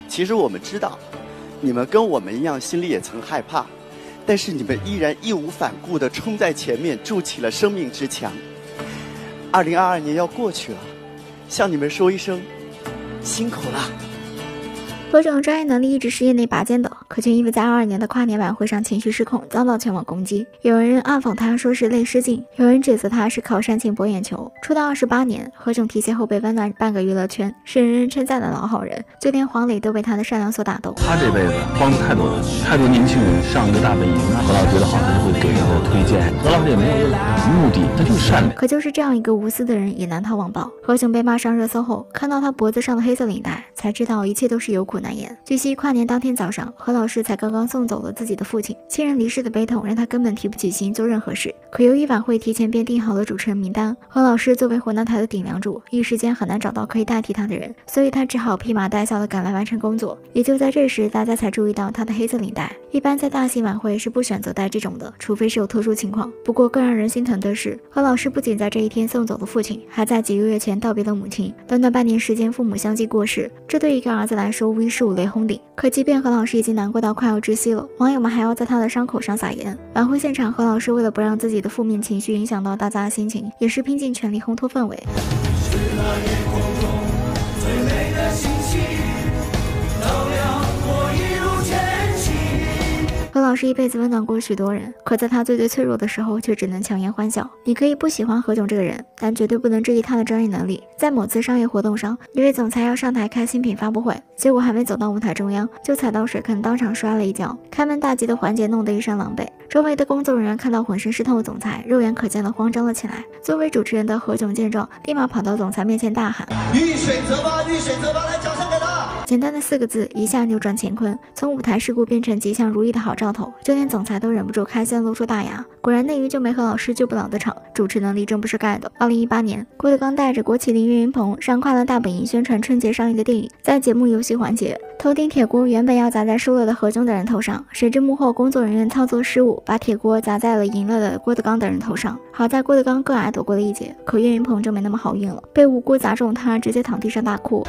其实我们知道，你们跟我们一样，心里也曾害怕，但是你们依然义无反顾地冲在前面，筑起了生命之墙。2022年要过去了，向你们说一声，辛苦了。 何炅专业能力一直是业内拔尖的，可却因为在22年的跨年晚会上情绪失控，遭到全网攻击。有人暗讽他说是泪失禁，有人指责他是靠煽情博眼球。出道28年，何炅提携后被温暖半个娱乐圈，是人人称赞的老好人，就连黄磊都被他的善良所打动。 他这辈子帮了太多人，太多年轻人上一个大本营啊。何老师觉得好，他就会给他的推荐。何老师也没有任何目的，他就是善良。 可就是这样一个无私的人，也难逃网暴。何炅被骂上热搜后，看到他脖子上的黑色领带，才知道一切都是有苦难言。据悉，跨年当天早上，何老师才刚刚送走了自己的父亲，亲人离世的悲痛让他根本提不起心做任何事。可由于晚会提前便定好了主持人名单，何老师作为湖南台的顶梁柱，一时间很难找到可以代替他的人，所以他只好披麻戴孝的赶来完成工作。也就在这时，大家才注意到他的黑色领带。一般在大型晚会是不选择戴这种的，除非是有特殊情况。不过更让人心疼的是，何老师不仅在这一天送走了父亲，还在几个月前道别了母亲。短短半年时间，父母相继过世，这对一个儿子来说无疑是五雷轰顶。可即便何老师已经难过到快要窒息了，网友们还要在他的伤口上撒盐。晚会现场，何老师为了不让自己的负面情绪影响到大家的心情，也是拼尽全力烘托氛围。是那夜空中最美的星星，照亮我一路前行。何老师一辈子温暖过许多人，可在他最脆弱的时候，却只能强颜欢笑。你可以不喜欢何炅这个人，但绝对不能质疑他的专业能力。在某次商业活动上，一位总裁要上台开新品发布会，结果还没走到舞台中央，就踩到水坑，当场摔了一跤。开门大吉的环节弄得一身狼狈。周围的工作人员看到浑身湿透的总裁，肉眼可见的慌张了起来。作为主持人的何炅见状，立马跑到总裁面前大喊：遇水则发，遇水则发，来掌声给他！简单的4个字，一下扭转乾坤，从舞台事故变成吉祥如意的好兆头，就连总裁都忍不住开心露出大牙。果然内娱就没何老师救不了的场，主持能力真不是盖的。2018年，郭德纲带着郭麒麟、岳云鹏上快乐大本营宣传春节上映的电影，在节目游戏环节，头顶铁锅原本要砸在输了的何炅等人头上，谁知幕后工作人员操作失误，把铁锅砸在了赢了的郭德纲等人头上。好在郭德纲更矮躲过了一劫，可岳云鹏就没那么好运了，被无辜砸中他，直接躺地上大哭。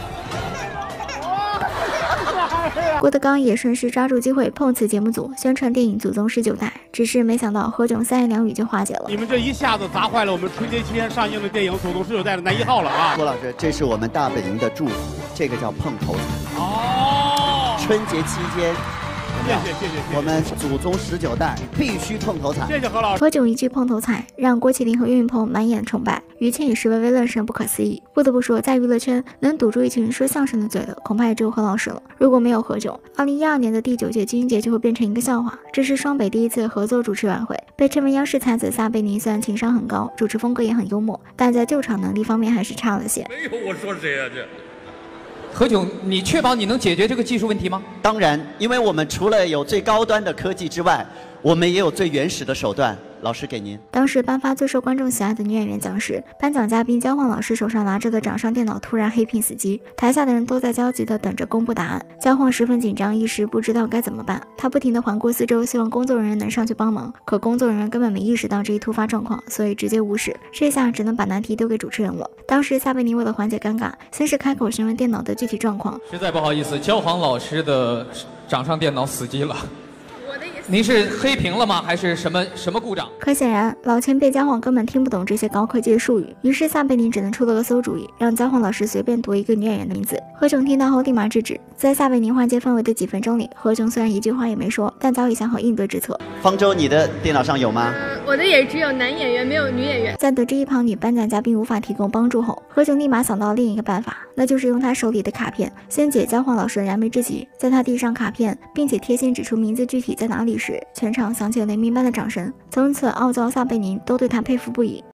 郭德纲也顺势抓住机会碰瓷节目组，宣传电影祖宗19代，只是没想到何炅3言2语就化解了。 你们这一下子砸坏了我们春节期间上映的电影《祖宗19代》的男1号了啊！ 郭老师，这是我们大本营的祝福，这个叫碰头彩。 哦， 春节期间。 谢谢， 我们祖宗19代必须碰头彩。 谢谢何老师。 何炅一句碰头彩，让郭麒麟和岳云鹏满眼崇拜，于谦也是微微愣神，不可思议。不得不说，在娱乐圈能堵住一群说相声的嘴的，恐怕也只有何老师了。如果没有何炅，2012年的第9届金鹰节就会变成一个笑话。这是双北第一次合作主持晚会，被称为央视才子撒贝宁，虽然情商很高，主持风格也很幽默，但在救场能力方面还是差了些。 没有我说谁啊这。 何炅，你确保你能解决这个技术问题吗？ 当然，因为我们除了有最高端的科技之外，我们也有最原始的手段。老师给您。 当时颁发最受观众喜爱的女演员奖时，颁奖嘉宾焦晃老师手上拿着的掌上电脑突然黑屏死机，台下的人都在焦急地等着公布答案。焦晃十分紧张，一时不知道该怎么办。他不停地环顾四周，希望工作人员能上去帮忙，可工作人员根本没意识到这一突发状况，所以直接无视。这下只能把难题丢给主持人了。当时撒贝宁为了缓解尴尬，先是开口询问电脑的具体状况。 实在不好意思，焦晃老师的掌上电脑死机了。您是黑屏了吗？还是什么故障？ 可显然，老前辈焦晃根本听不懂这些高科技的术语，于是撒贝宁只能出了个馊主意，让焦晃老师随便读一个女演员的名字。何炅听到后立马制止。在撒贝宁缓解氛围的几分钟里，何炅虽然一句话也没说，但早已想好应对之策。 方舟，你的电脑上有吗？ 我的也只有男演员，没有女演员。 在得知一旁女颁奖嘉宾无法提供帮助后，何炅立马想到另一个办法，那就是用他手里的卡片先解焦晃老师的燃眉之急。在他递上卡片，并且贴心指出名字具体在哪里时，全场响起了雷鸣般的掌声。从此，傲娇撒贝宁都对他佩服不已。